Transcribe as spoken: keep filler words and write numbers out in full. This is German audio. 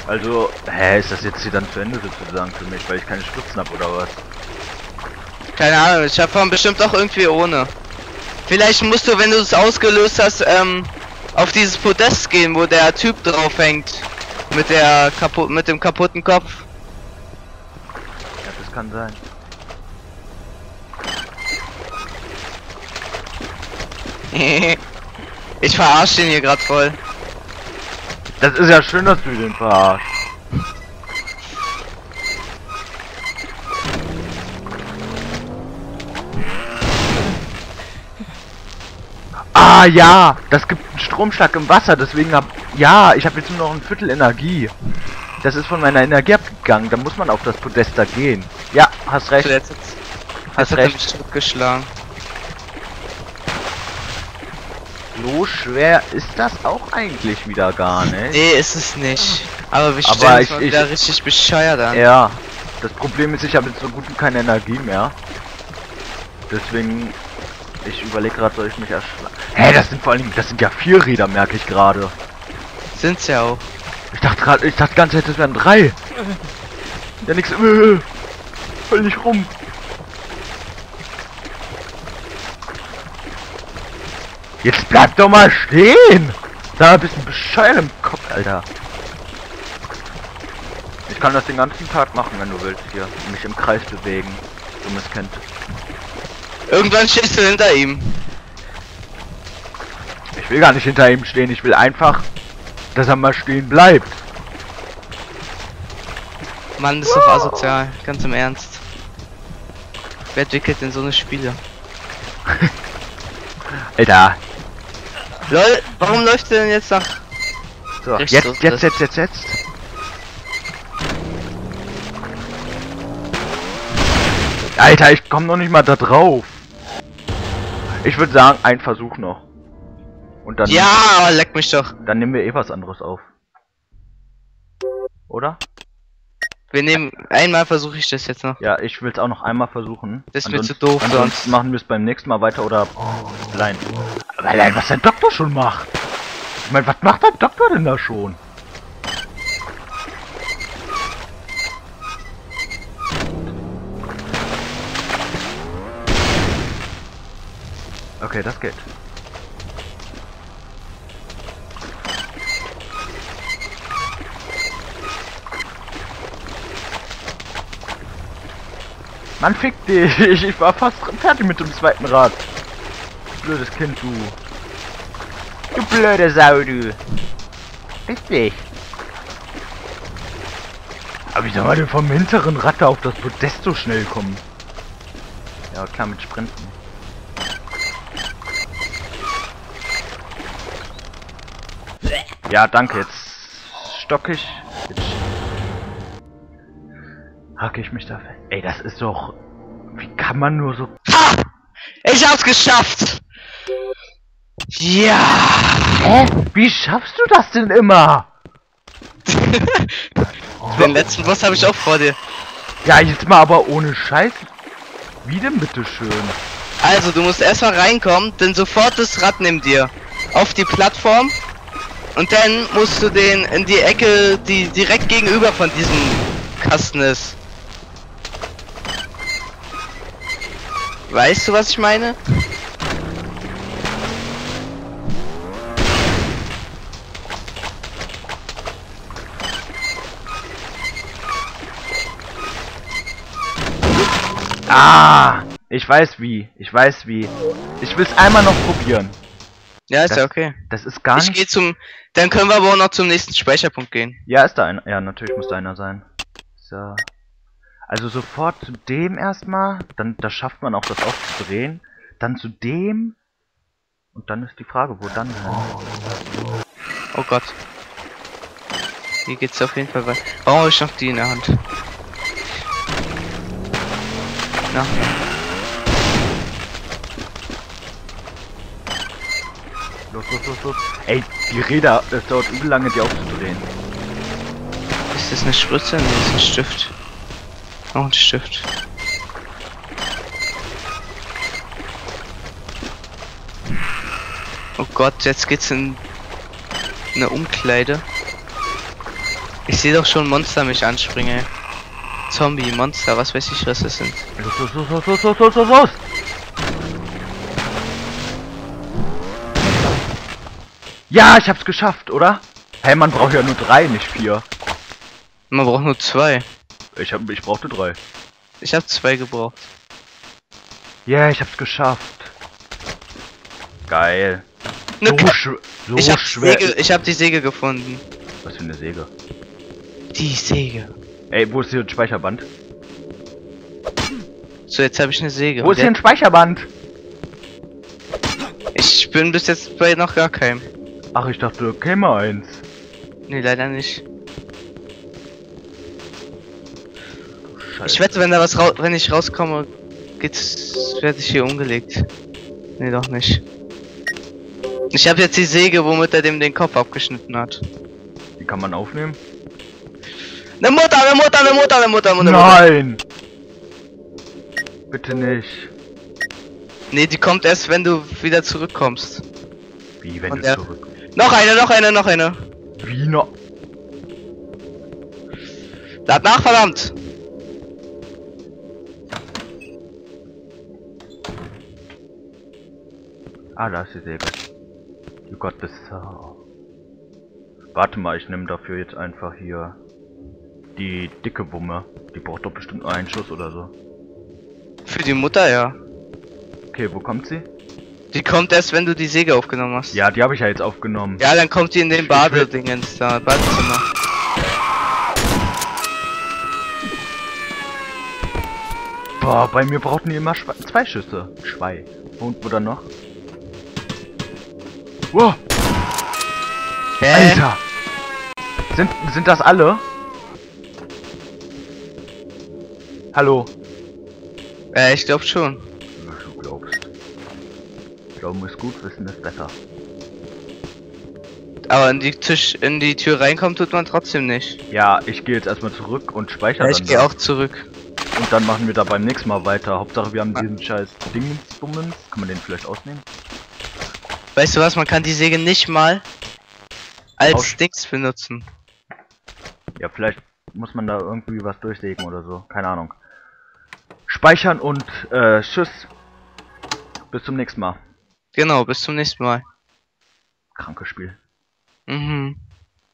Also, hä, ist das jetzt hier dann zu Ende sozusagen für mich, weil ich keine Spritzen habe oder was? Keine Ahnung, ich habe von bestimmt auch irgendwie ohne. Vielleicht musst du, wenn du es ausgelöst hast, ähm, auf dieses Podest gehen, wo der Typ drauf hängt. Mit der kaputt, mit dem kaputten Kopf. Ja, das kann sein. Ich verarsche den hier gerade voll. Das ist ja schön, dass du den verarschst. Ah ja, das gibt einen Stromschlag im Wasser, deswegen hab ja, ich habe jetzt nur noch ein Viertel Energie. Das ist von meiner Energie abgegangen, da muss man auf das Podest da gehen. Ja, hast recht. Jetzt, Hast jetzt recht. hat er mich zurückgeschlagen. So schwer ist das auch eigentlich wieder gar nicht. Nee, ist es nicht. Aber wir Aber stellen uns ich- mal ich- wieder richtig bescheuert an. Ja, das Problem ist, ich habe jetzt so gut wie keine Energie mehr. Deswegen, ich überlege gerade, soll ich mich erschlagen. Hä, das sind vor allen Dingen, das sind ja vier Räder, merke ich gerade. Sind's ja auch. Ich dachte gerade, ich dachte die ganze Zeit, das wären drei. Ja, nix. Äh, voll nicht rum. Jetzt bleib doch mal stehen! Da ein bisschen bescheuert im Kopf, Alter. Ich kann das den ganzen Tag machen, wenn du willst, hier. Mich im Kreis bewegen. Dummes Kind. Irgendwann stehst du hinter ihm. Ich will gar nicht hinter ihm stehen, ich will einfach, dass er mal stehen bleibt. Mann, das ist doch asozial. Ganz im Ernst. Wer entwickelt denn so eine Spiele? Alter. Lol, warum läuft der denn jetzt nach... So, Rechts jetzt, ist jetzt, das. jetzt, jetzt, jetzt. Alter, ich komme noch nicht mal da drauf. Ich würde sagen, ein Versuch noch. Und dann, Ja, leck mich doch. dann nehmen wir eh was anderes auf. Oder? Wir nehmen... Einmal versuche ich das jetzt noch. Ja, ich will es auch noch einmal versuchen. Das ist mir Ansonsten- zu doof Ansonsten sonst. machen wir es beim nächsten Mal weiter oder allein. Aber allein, was der Doktor schon macht. Ich meine, was macht der Doktor denn da schon? Okay, das geht. Mann, fick dich! Ich war fast fertig mit dem zweiten Rad. Blödes Kind, du. Du blöde Sau, du. Fick dich. Aber wie soll man denn vom hinteren Rad da auf das Podest so schnell kommen? Ja, klar, mit Sprinten. Ja, danke, jetzt stock ich. Jetzt hacke ich mich da fest. Ey, das ist doch... Wie kann man nur so... Ha! Ich hab's geschafft! Ja! Hä? Wie schaffst du das denn immer? Den letzten Boss habe ich auch vor dir. Ja, jetzt mal aber ohne Scheiß. Wie denn bitteschön? Also, du musst erstmal reinkommen, dann sofort das Rad nimm dir auf die Plattform und dann musst du den in die Ecke, die direkt gegenüber von diesem Kasten ist. Weißt du, was ich meine? Ah! Ich weiß wie. Ich weiß wie. Ich will es einmal noch probieren. Ja, ist Das- ja okay. Das ist gar Ich nicht... gehe zum... Dann können wir aber auch noch zum nächsten Speicherpunkt gehen. Ja, ist da einer. Ja, natürlich muss da einer sein. So. Also sofort zu dem erstmal. Dann da schafft man auch das aufzudrehen. Dann zu dem. Und dann ist die Frage, wo dann hin? Oh Gott. Hier geht's auf jeden Fall weiter. Warum habe ich noch die in der Hand? Na. Los, los, los, los. Ey, die Räder, das dauert übel lange, die aufzudrehen. Ist das eine Spritze? Nee, ist ein Stift. Auch ein Stift. Oh Gott, jetzt geht's in eine Umkleide. Ich sehe doch schon Monster mich anspringen. Zombie, Monster, was weiß ich, was das sind. Los, los, los, los, los, los, los, los! Ja, ich hab's geschafft, oder? Hey, man braucht ja nur drei, nicht vier. Man braucht nur zwei. Ich hab, ich brauchte drei. Ich habe zwei gebraucht. Ja, yeah, ich hab's geschafft. Geil. Ne So, sch so ich hab schwer. Säge, ich habe die Säge gefunden. Was für eine Säge? Die Säge. Ey, wo ist hier ein Speicherband? So, jetzt habe ich eine Säge. Wo ist hier ein Speicherband? Ich bin bis jetzt bei noch gar keinem. Ach, ich dachte, käme eins. Nee, leider nicht. Scheiße. Ich wette, wenn da was raus, wenn ich rauskomme, geht's, werde ich hier umgelegt. Nee, doch nicht. Ich habe jetzt die Säge, womit er dem den Kopf abgeschnitten hat. Die kann man aufnehmen? Ne Mutter, ne Mutter, ne Mutter, ne Mutter, ne Mutter. Nein! Bitte nicht. Nee, die kommt erst, wenn du wieder zurückkommst. Wie, wenn Und du er- zurück... Noch eine, noch eine, noch eine. Wie noch? Lad nach, verdammt. Ah, da ist die Säge. Du Gottes Sau. Warte mal, ich nehme dafür jetzt einfach hier die dicke Wumme. Die braucht doch bestimmt nur einen Schuss oder so. Für die Mutter, ja. Okay, wo kommt sie? Die kommt erst, wenn du die Säge aufgenommen hast. Ja, die habe ich ja jetzt aufgenommen. Ja, dann kommt die in den Ich will- Badedingens da, Badezimmer. Boah, bei mir brauchten die immer Schwe zwei Schüsse. Zwei. Und wo dann noch? Wow, Hä? Alter! Sind, sind das alle? Hallo? Äh, ich glaub schon. Was du glaubst. Glauben ist gut, Wissen ist besser. Aber in die Tisch, in die Tür reinkommen tut man trotzdem nicht. Ja, ich gehe jetzt erstmal zurück und speichere Ja, ich dann gehe da. auch zurück. Und dann machen wir da beim nächsten Mal weiter. Hauptsache wir haben diesen scheiß Dingensbummens. Kann man den vielleicht ausnehmen? Weißt du was, man kann die Säge nicht mal als Aus- Dings benutzen. Ja, vielleicht muss man da irgendwie was durchsägen oder so. Keine Ahnung. Speichern und äh, Tschüss. Bis zum nächsten Mal. Genau, bis zum nächsten Mal. Krankes Spiel. Mhm.